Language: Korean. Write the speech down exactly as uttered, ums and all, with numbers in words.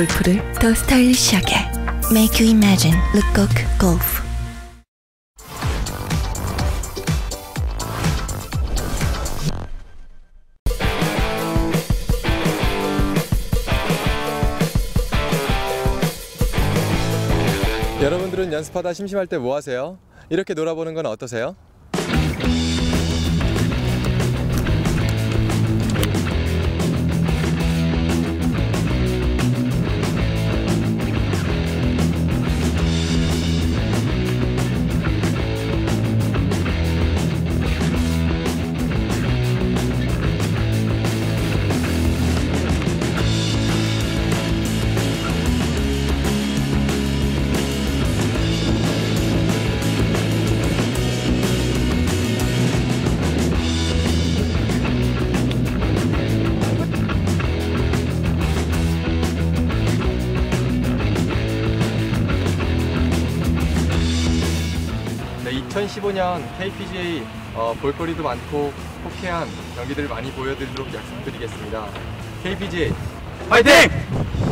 골프를 더 스타일리시하게 Make you imagine 르꼬크 골프. 여러분들은 연습하다 심심할 때 뭐 하세요? 이렇게 놀아보는 건 어떠세요? 이천십오 년 케이피지에이 어, 볼거리도 많고 호쾌한 경기들 많이 보여드리도록 약속드리겠습니다. 케이피지에이 화이팅!